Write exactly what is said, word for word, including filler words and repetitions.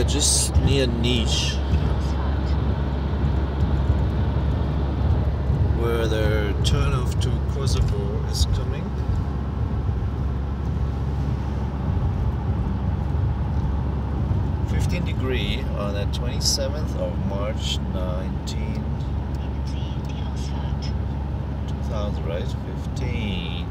just near Niche, where the turnoff to Kosovo is coming. fifteen degree on the twenty-seventh of March nineteen. two thousand, right? fifteen.